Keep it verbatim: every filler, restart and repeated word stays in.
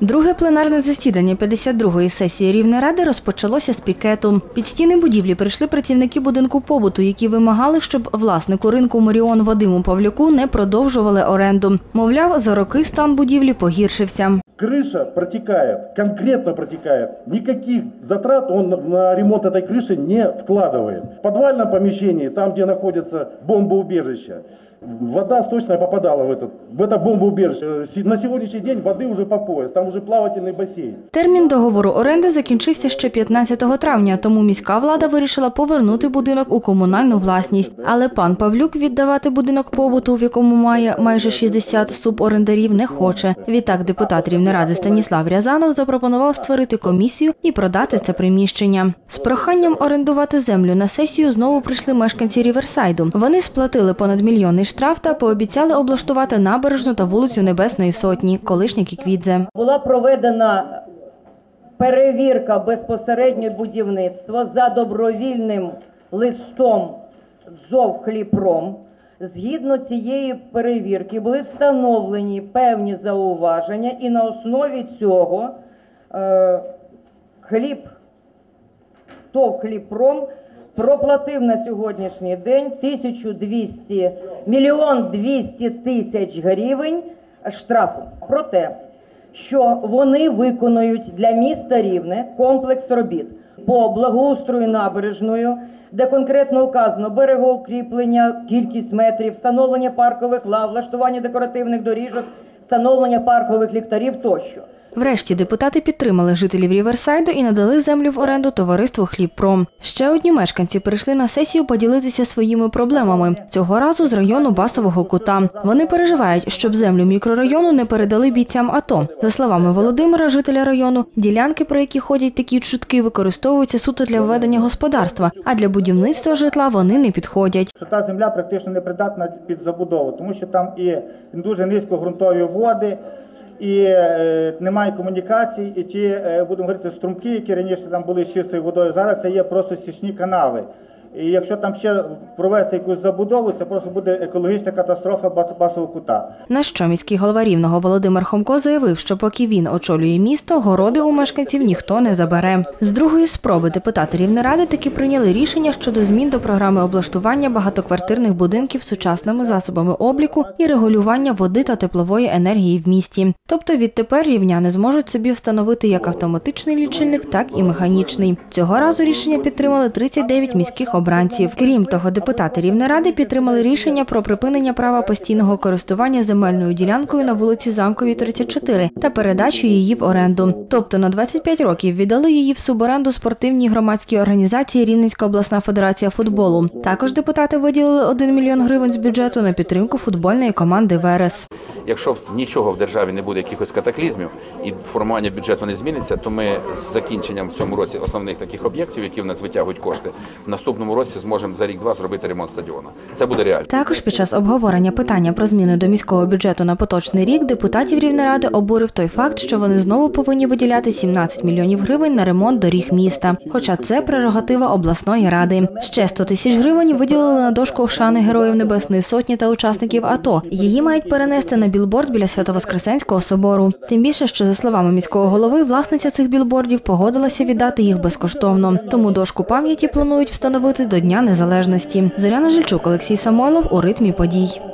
Друге пленарне засідання п'ятдесят другої сесії Рівнеради розпочалося з пікету. Під стіни будівлі прийшли працівники будинку побуту, які вимагали, щоб власнику ринку «Моріон» Вадиму Павлюку не продовжували оренду. Мовляв, за роки стан будівлі погіршився. Крыша протекает, конкретно протекает. Никаких затрат он на ремонт этой крыши не вкладывает. В подвальном помещении, там где находится бомбоубежище, вода сточная попадала в, этот, в это бомбоубежище. На сьогоднішній день води вже по пояс, там вже плавательний басейн. Термін договору оренди закінчився ще п'ятнадцятого травня, тому міська влада вирішила повернути будинок у комунальну власність. Але пан Павлюк віддавати будинок побуту, в якому має майже шістдесят суборендарів, не хоче. Відтак депутат Рівнеради Станіслав Рязанов запропонував створити комісію і продати це приміщення. З проханням орендувати землю на сесію знову прийшли мешканці Ріверсайду. Вони сплатили понад мільйонний штраф та пообіцяли облаштувати набережну та вулицю Небесної Сотні, колишня Кіквідзе. Була проведена перевірка безпосередньо будівництва за добровільним листом ЗОВ «Хлібпром». Згідно цієї перевірки були встановлені певні зауваження, і на основі цього е, хліб, ТОВ «Хлібпром» проплатив на сьогоднішній день тисячу двісті, мільйон двісті тисяч гривень штрафу. Про те, що вони виконують для міста Рівне комплекс робіт по благоустрою набережною, де конкретно указано берегоукріплення, кількість метрів, встановлення паркових лав, влаштування декоративних доріжок, встановлення паркових ліхтарів тощо. Врешті депутати підтримали жителів Ріверсайду і надали землю в оренду товариству «Хлібпром». Ще одні мешканці прийшли на сесію поділитися своїми проблемами. Цього разу з району Басового Кута. Вони переживають, щоб землю мікрорайону не передали бійцям АТО. За словами Володимира, жителя району, ділянки, про які ходять такі чутки, використовуються суто для ведення господарства, а для будівництва житла вони не підходять. Що та земля практично не придатна під забудову, тому що там і дуже низькогрунтові води, і е, немає комунікацій, і ті, е, будемо говорити, струмки, які раніше там були з чистою водою, зараз це є просто стічні канави. І якщо там ще провести якусь забудову, це просто буде екологічна катастрофа Басового Кута. На що міський голова Рівного Володимир Хомко заявив, що поки він очолює місто, городи у мешканців ніхто не забере. З другої спроби депутати Рівнеради таки прийняли рішення щодо змін до програми облаштування багатоквартирних будинків сучасними засобами обліку і регулювання води та теплової енергії в місті. Тобто відтепер рівняни зможуть собі встановити як автоматичний лічильник, так і механічний. Цього разу рішення підтримали тридцять дев'ять міських обранців. Крім того, депутати Рівнеради підтримали рішення про припинення права постійного користування земельною ділянкою на вулиці Замковій, тридцять чотири та передачу її в оренду. Тобто на двадцять п'ять років віддали її в суборенду спортивній громадській організації Рівненська обласна федерація футболу. Також депутати виділили один мільйон гривень з бюджету на підтримку футбольної команди «Верес». Якщо нічого в державі не буде, якихось катаклізмів і формування бюджету не зміниться, то ми з закінченням в цьому році основних таких об'єктів, які в нас витягують кошти, в наступному році зможемо за рік-два зробити ремонт стадіону. Це буде реально. Також під час обговорення питання про зміни до міського бюджету на поточний рік депутатів Рівнеради обурив той факт, що вони знову повинні виділяти сімнадцять мільйонів гривень на ремонт доріг міста. Хоча це прерогатива обласної ради. Ще сто тисяч гривень виділили на дошку вшани Героїв Небесної Сотні та учасників АТО. Її мають перенести на білборд біля Свято-Воскресенського собору. Тим більше, що, за словами міського голови, власниця цих білбордів погодилася віддати їх безкоштовно. Тому дошку пам'яті планують встановити до Дня Незалежності. Зоряна Жильчук, Олексій Самойлов у ритмі подій.